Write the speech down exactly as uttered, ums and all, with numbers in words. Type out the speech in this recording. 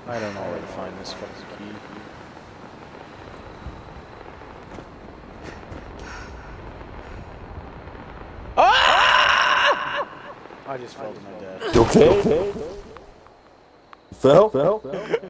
I don't know where to find this fucking key. Ah! I just fell to my death. You okay? okay? Fell? Fell?